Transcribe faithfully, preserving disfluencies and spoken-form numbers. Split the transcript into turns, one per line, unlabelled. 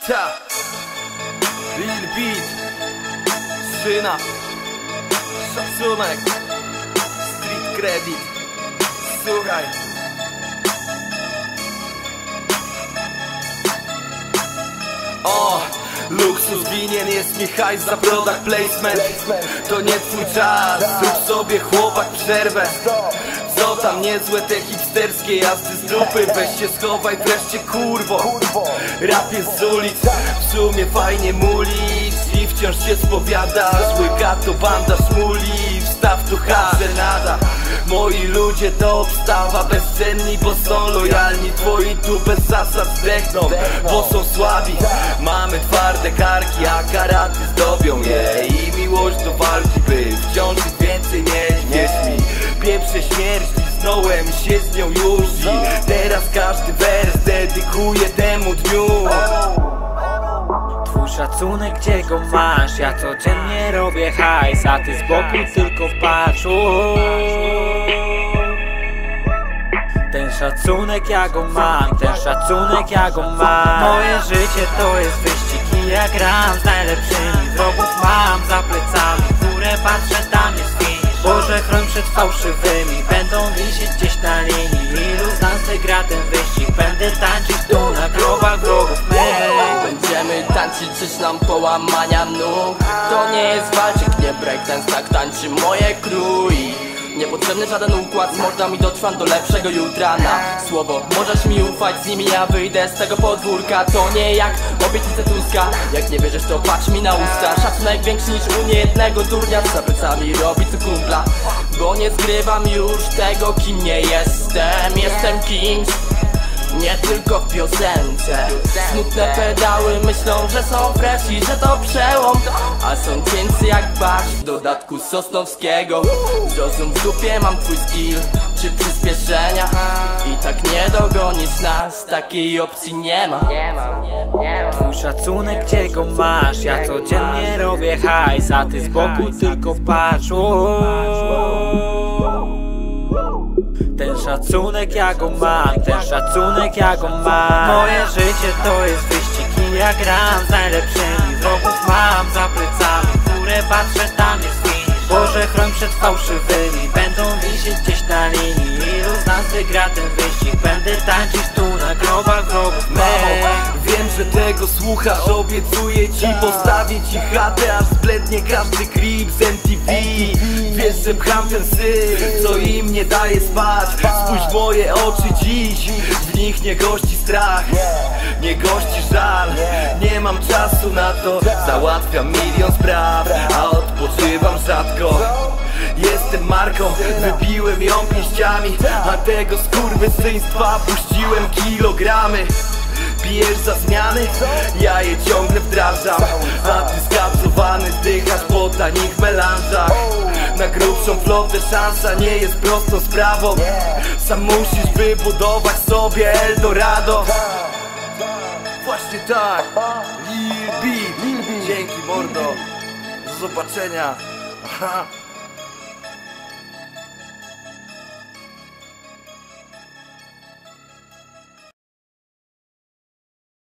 Ta Lil Beat, Szyna, szacunek, street credit. Słuchaj. O, luksus winien jest mi hajs za product placement. To nie twój czas, zrób sobie chłopak przerwę. Co tam niezłe te hipsterskie jazdy z dupy. Weź się schowaj wreszcie kurwo. Rap jest z ulic, w sumie fajnie mulisz i wciąż się spowiadasz. Łyka to banda szmuli, wstaw tu hasę nada. Moi ludzie to obstawa, bezcenni, bo są lojalni. Twoi tu bez zasad zdechną, bo są słabi. Mamy twarde karki, a karaty zdobią je. I miłość do walki, by wciąż jest więcej nie wierz mi. Pieprze śmierć, lisnąłem się z nią już i teraz każdy wers dedykuję temu dniu.
Twój szacunek, gdzie go masz? Ja codziennie robię hajs, a ty z boku tylko patrz. Ten szacunek ja go mam, ten szacunek ja go mam. Moje życie to jest wyścig i ja gram z najlepszymi. Wrogów mam za plecami, w górę patrzę, tam jest finish. Boże, chroń przed fałszywymi, będą wisieć gdzieś na linii. Ilu z nas wygra ten wyścig? Będę tańczyć tu na grobach wrogów mych.
Będziemy tańczyć, czyż nam połamania nóg. To nie jest walczyk, nie breakdance, tak tańczy moje krój. Niepotrzebny żaden układ, z mordami dotrwam do lepszego jutra. Na słowo, możesz mi ufać, z nimi ja wyjdę z tego podwórka. To nie jak obietnice Tuska, jak nie wierzysz to patrz mi na usta. Szacunek większy niż u niejednego durnia, za plecami robi co kumpla. Bo nie zgrywam już tego, kim nie jestem. Jestem kimś, nie tylko w piosence. Smutne pedały myślą, że są fresh i że to przełom, a są cięcy jak barsz, w dodatku Sosnowskiego. Zrozum w dupie, mam twój skill czy przyspieszenia. I tak nie dogonisz nas, takiej opcji nie ma.
Twój szacunek, gdzie go masz? Ja codziennie robię hajs, a ty z boku tylko patrz. Ten szacunek ja go mam, ten szacunek ja go mam. Moje życie to jest wyścig i ja gram z najlepszymi. Wrogów mam za plecami, w górę patrzę, tam jest finish. Boże, chroń przed fałszywymi, będą wisieć gdzieś na linii. Ilu z nas wygra ten wyścig? Będę tańczyć tu na grobach wrogów mych.
Wiem, że tego słuchasz, obiecuję ci, postawię ci chatę, aż zblednie każdy klip z M T V. Wiesz, że pcham ten syf, co im nie daje spać. Spójrz w moje oczy dziś, w nich nie gości strach, nie gości żal. Nie mam czasu na to, załatwiam milion spraw, a odpoczywam rzadko. Jestem marką, wybiłem ją pięściami, a tego skurwysyństwa puściłem kilogramy. Pijesz za zmiany, ja je ciągle wdrażam, a ty skapsowany zdychasz po tanich melanżach. Na grubszą flotę szansa nie jest prostą sprawą. Sam musisz wybudować sobie Eldorado. Właśnie tak, Lil Beat. Dzięki mordo, do zobaczenia. Aha.